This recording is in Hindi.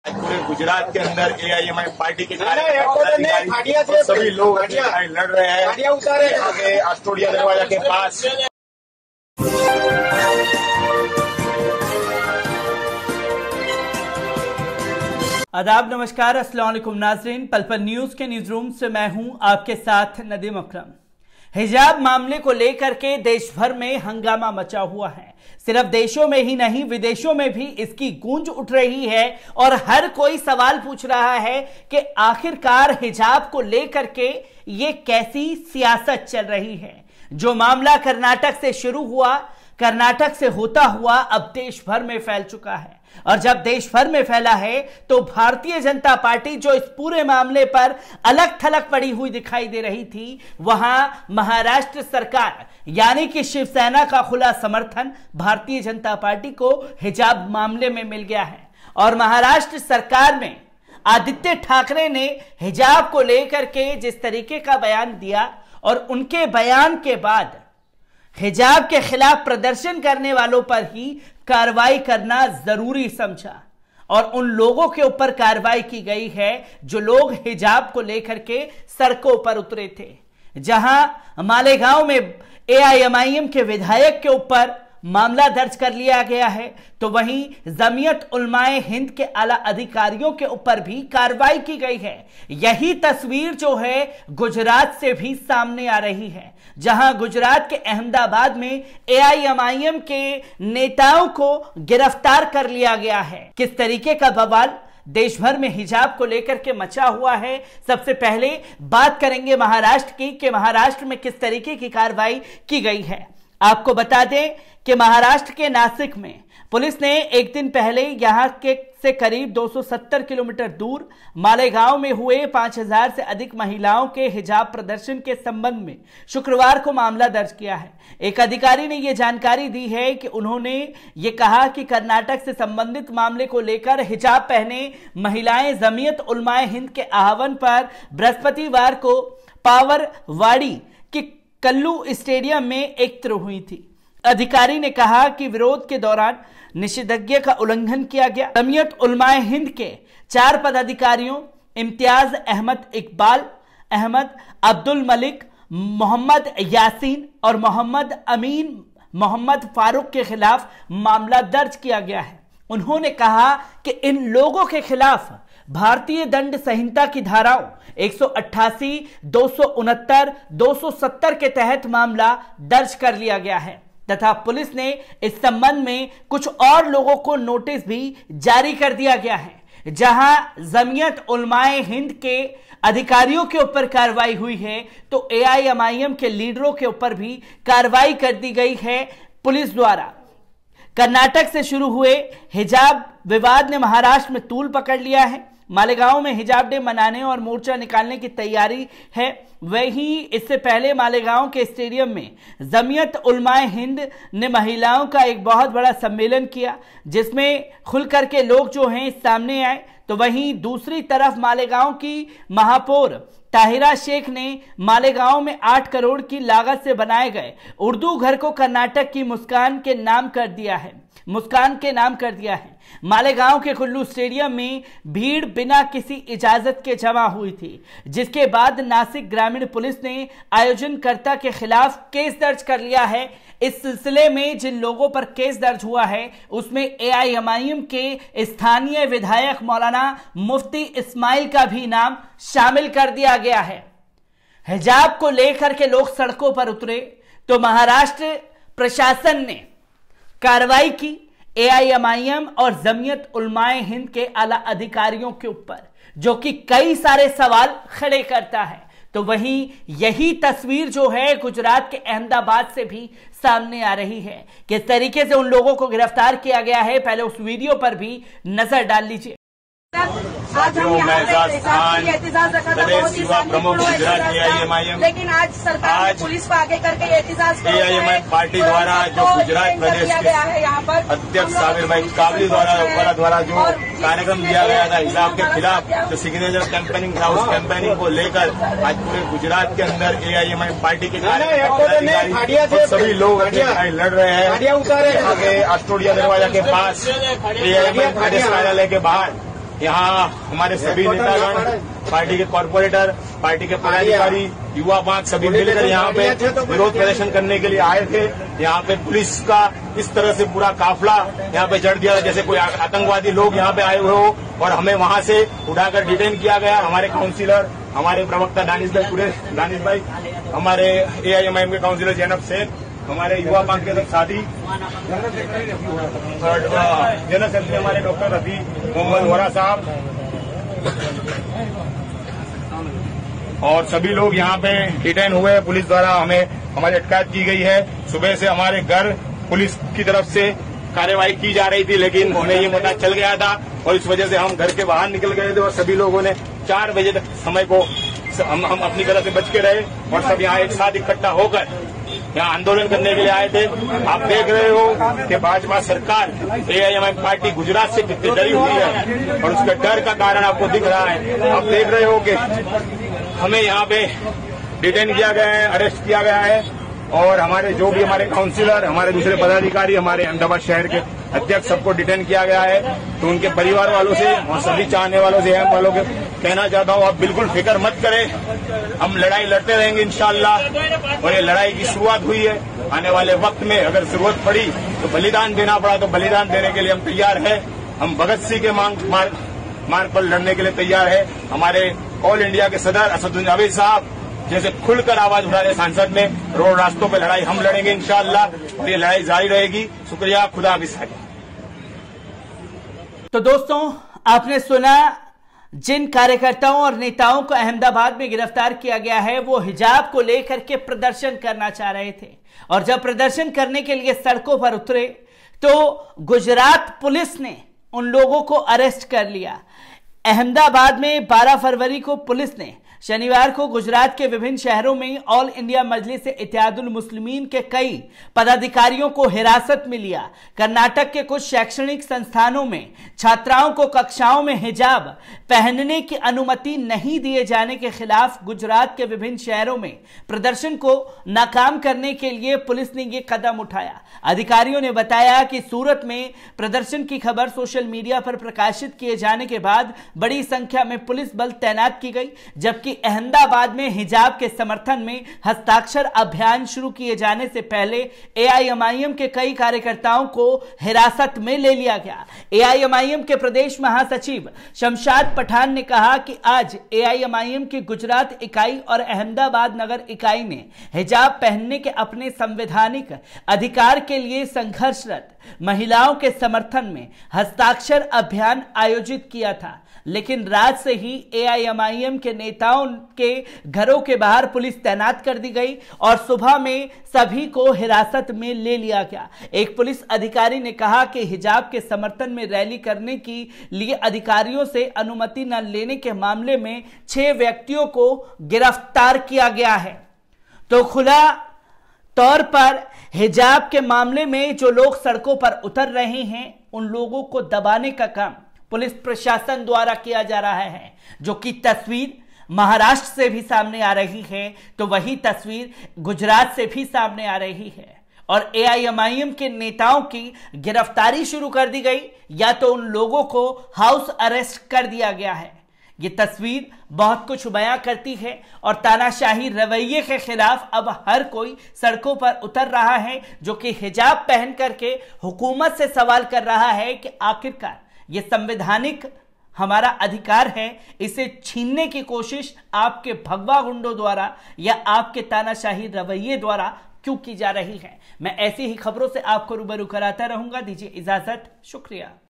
पूरे गुजरात के अंदर एआईएमआई पार्टी के कार्यकर्ता सभी लोग लड़ रहे हैं आगे अस्टोडिया दरवाजा के पास। आदाब, नमस्कार, अस्सलाम वालेकुम नाज़रीन। पल पल न्यूज के न्यूज रूम से मैं हूं आपके साथ नदीम अकरम। हिजाब मामले को लेकर के देश भर में हंगामा मचा हुआ है। सिर्फ देशों में ही नहीं, विदेशों में भी इसकी गूंज उठ रही है और हर कोई सवाल पूछ रहा है कि आखिरकार हिजाब को लेकर के ये कैसी सियासत चल रही है। जो मामला कर्नाटक से शुरू हुआ, कर्नाटक से होता हुआ अब देश भर में फैल चुका है और जब देश भर में फैला है तो भारतीय जनता पार्टी जो इस पूरे मामले पर अलग थलग पड़ी हुई दिखाई दे रही थी, वहां महाराष्ट्र सरकार यानी कि शिवसेना का खुला समर्थन भारतीय जनता पार्टी को हिजाब मामले में मिल गया है। और महाराष्ट्र सरकार में आदित्य ठाकरे ने हिजाब को लेकर के जिस तरीके का बयान दिया और उनके बयान के बाद हिजाब के खिलाफ प्रदर्शन करने वालों पर ही कार्रवाई करना जरूरी समझा और उन लोगों के ऊपर कार्रवाई की गई है जो लोग हिजाब को लेकर के सड़कों पर उतरे थे। जहां मालेगांव में एआईएमआईएम के विधायक के ऊपर मामला दर्ज कर लिया गया है, तो वहीं जमीयत उलमाए हिंद के आला अधिकारियों के ऊपर भी कार्रवाई की गई है। यही तस्वीर जो है गुजरात से भी सामने आ रही है, जहां गुजरात के अहमदाबाद में एआईएमआईएम के नेताओं को गिरफ्तार कर लिया गया है। किस तरीके का बवाल देश भर में हिजाब को लेकर के मचा हुआ है। सबसे पहले बात करेंगे महाराष्ट्र की कि महाराष्ट्र में किस तरीके की कार्रवाई की गई है। आपको बता दें कि महाराष्ट्र के नासिक में पुलिस ने एक दिन पहले यहां के से करीब 270 किलोमीटर दूर मालेगांव में हुए 5000 से अधिक महिलाओं के हिजाब प्रदर्शन के संबंध में शुक्रवार को मामला दर्ज किया है। एक अधिकारी ने यह जानकारी दी है कि उन्होंने ये कहा कि कर्नाटक से संबंधित मामले को लेकर हिजाब पहने महिलाएं जमीयत उलमाए हिंद के आह्वान पर बृहस्पतिवार को पावरवाड़ी के कल्लू स्टेडियम में एकत्र हुई थी। अधिकारी ने कहा कि विरोध के दौरान निषेधाज्ञा का उल्लंघन किया गया। जमीयत उलमाए हिंद के 4 पदाधिकारियों इम्तियाज अहमद, इकबाल अहमद, अब्दुल मलिक, मोहम्मद यासीन और मोहम्मद अमीन मोहम्मद फारूक के खिलाफ मामला दर्ज किया गया है। उन्होंने कहा कि इन लोगों के खिलाफ भारतीय दंड संहिता की धाराओं 188, 269, 270 के तहत मामला दर्ज कर लिया गया है तथा पुलिस ने इस संबंध में कुछ और लोगों को नोटिस भी जारी कर दिया गया है। जहां जमीयत उलमाए हिंद के अधिकारियों के ऊपर कार्रवाई हुई है तो एआईएमआईएम के लीडरों के ऊपर भी कार्रवाई कर दी गई है पुलिस द्वारा। कर्नाटक से शुरू हुए हिजाब विवाद ने महाराष्ट्र में तूल पकड़ लिया है। मालेगांव में हिजाब डे मनाने और मोर्चा निकालने की तैयारी है। वहीं इससे पहले मालेगांव के स्टेडियम में जमीयत उलमाए हिंद ने महिलाओं का एक बहुत बड़ा सम्मेलन किया जिसमें खुल करके लोग जो हैं सामने आए। तो वहीं दूसरी तरफ मालेगांव की महापौर ताहिरा शेख ने मालेगांव में 8 करोड़ की लागत से बनाए गए उर्दू घर को कर्नाटक की मुस्कान के नाम कर दिया है। मालेगांव के कुल्लू स्टेडियम में भीड़ बिना किसी इजाजत के जमा हुई थी, जिसके बाद नासिक ग्रामीण पुलिस ने आयोजनकर्ता के खिलाफ केस दर्ज कर लिया है। इस सिलसिले में जिन लोगों पर केस दर्ज हुआ है उसमें एआईएमआईएम के स्थानीय विधायक मौलाना मुफ्ती इस्माइल का भी नाम शामिल कर दिया गया है। हिजाब को लेकर के लोग सड़कों पर उतरे तो महाराष्ट्र प्रशासन ने कार्रवाई की एआईएमआईएम और जमीयत उलमाए हिंद के आला अधिकारियों के ऊपर, जो कि कई सारे सवाल खड़े करता है। तो वहीं यही तस्वीर जो है गुजरात के अहमदाबाद से भी सामने आ रही है। किस तरीके से उन लोगों को गिरफ्तार किया गया है, पहले उस वीडियो पर भी नजर डाल लीजिए। आज हम एहतजाज रखा था, बहुत ही प्रमुख गुजरात एआईएमआईएम, लेकिन आज सरकार पुलिस को आगे करके एहतजाज पार्टी द्वारा जो गुजरात प्रदेश के यहाँ पर अध्यक्ष साबिर भाई काबली द्वारा जो कार्यक्रम दिया गया था हिजाब के खिलाफ, जो सिग्नेचर कैंपेनिंग था, उस कैंपेनिंग को लेकर आज पूरे गुजरात के अंदर एआईएमआईएम पार्टी के कार्यकर्ता सभी लोग लड़ रहे हैं आगे अस्टोडिया दरवाजा के पास, एआईएमआईएम कार्यालय के बाहर। यहाँ हमारे सभी नेतागण, पार्टी के कॉर्पोरेटर, पार्टी के पदाधिकारी, युवा बाग सभी मिलकर यहाँ पे विरोध प्रदर्शन करने के लिए आए थे। यहाँ पे पुलिस का इस तरह से पूरा काफिला यहाँ पे जड़ दिया जैसे कोई आतंकवादी लोग यहाँ पे आए हुए हो, और हमें वहां से उठाकर डिटेन किया गया। हमारे काउंसिलर, हमारे प्रवक्ता दानिश भाई, हमारे AIMIM के काउंसिलर जैनब शेख, हमारे युवा बाग के साथी जनरल सेक्रेटरी हमारे डॉक्टर रफी मोहम्मद वोरा साहब और सभी लोग यहाँ पे डिटेन हुए। पुलिस द्वारा हमारी अटकायत की गई है। सुबह से हमारे घर पुलिस की तरफ से कार्रवाई की जा रही थी, लेकिन हमें ये पता चल गया था और इस वजह से हम घर के बाहर निकल गए थे और सभी लोगों ने 4 बजे तक समय को हम अपनी तरह से बच के रहे और सब यहाँ एक साथ इकट्ठा होकर यहाँ आंदोलन करने के लिए आए थे। आप देख रहे हो कि भाजपा सरकार AIMIM पार्टी गुजरात से कितनी डरी हुई है और उसके डर का कारण आपको दिख रहा है। आप देख रहे हो कि हमें यहाँ पे डिटेन किया गया है, अरेस्ट किया गया है और हमारे जो भी हमारे काउंसिलर, हमारे दूसरे पदाधिकारी, हमारे अहमदाबाद शहर के अध्यक्ष सबको डिटेन किया गया है। तो उनके परिवार वालों से और सभी चाहने वालों से अहम वालों के कहना चाहता हूँ, आप बिल्कुल फिक्र मत करें, हम लड़ाई लड़ते रहेंगे इंशाअल्लाह। और ये लड़ाई की शुरुआत हुई है। आने वाले वक्त में अगर जरूरत पड़ी तो बलिदान देना पड़ा तो बलिदान देने के लिए हम तैयार है। हम भगत सिंह के मार्ग पर लड़ने के लिए तैयार है। हमारे ऑल इंडिया के सदर असदुद्दीन अवैध साहब जैसे खुलकर आवाज उठा रहे सांसद में, रोड रास्तों पर लड़ाई हम लड़ेंगे इंशाअल्लाह और ये लड़ाई जारी रहेगी। शुक्रिया, खुदा हाफिज़। तो दोस्तों, आपने सुना जिन कार्यकर्ताओं और नेताओं को अहमदाबाद में गिरफ्तार किया गया है वो हिजाब को लेकर के प्रदर्शन करना चाह रहे थे और जब प्रदर्शन करने के लिए सड़कों पर उतरे तो गुजरात पुलिस ने उन लोगों को अरेस्ट कर लिया। अहमदाबाद में 12 फरवरी को पुलिस ने शनिवार को गुजरात के विभिन्न शहरों में ऑल इंडिया मजलिस इत्तेहादुल मुस्लिमीन के कई पदाधिकारियों को हिरासत में लिया। कर्नाटक के कुछ शैक्षणिक संस्थानों में छात्राओं को कक्षाओं में हिजाब पहनने की अनुमति नहीं दिए जाने के खिलाफ गुजरात के विभिन्न शहरों में प्रदर्शन को नाकाम करने के लिए पुलिस ने यह कदम उठाया। अधिकारियों ने बताया कि सूरत में प्रदर्शन की खबर सोशल मीडिया पर प्रकाशित किए जाने के बाद बड़ी संख्या में पुलिस बल तैनात की गई, जबकि अहमदाबाद में हिजाब के समर्थन में हस्ताक्षर अभियान शुरू किए जाने से पहले AIMIM के कई कार्यकर्ताओं को हिरासत में ले लिया गया। AIMIM के प्रदेश महासचिव शमशाद पठान ने कहा कि आज AIMIM की गुजरात इकाई और अहमदाबाद नगर इकाई ने हिजाब पहनने के अपने संवैधानिक अधिकार के लिए संघर्षरत महिलाओं के समर्थन में हस्ताक्षर अभियान आयोजित किया था, लेकिन रात से ही AIMIM के नेताओं के घरों के बाहर पुलिस तैनात कर दी गई और सुबह में सभी को हिरासत में ले लिया गया। एक पुलिस अधिकारी ने कहा कि हिजाब के समर्थन में रैली करने के लिए अधिकारियों से अनुमति न लेने के मामले में 6 व्यक्तियों को गिरफ्तार किया गया है। तो खुला तौर पर हिजाब के मामले में जो लोग सड़कों पर उतर रहे हैं उन लोगों को दबाने का काम पुलिस प्रशासन द्वारा किया जा रहा है, जो कि तस्वीर महाराष्ट्र से भी सामने आ रही है तो वही तस्वीर गुजरात से भी सामने आ रही है और AIMIM के नेताओं की गिरफ्तारी शुरू कर दी गई या तो उन लोगों को हाउस अरेस्ट कर दिया गया है। ये तस्वीर बहुत कुछ बयां करती है और तानाशाही रवैये के खिलाफ अब हर कोई सड़कों पर उतर रहा है, जो कि हिजाब पहन करके हुकूमत से सवाल कर रहा है कि आखिरकार ये संवैधानिक हमारा अधिकार है, इसे छीनने की कोशिश आपके भगवा गुंडों द्वारा या आपके तानाशाही रवैये द्वारा क्यों की जा रही है। मैं ऐसी ही खबरों से आपको रूबरू कराता रहूंगा। दीजिए इजाजत, शुक्रिया।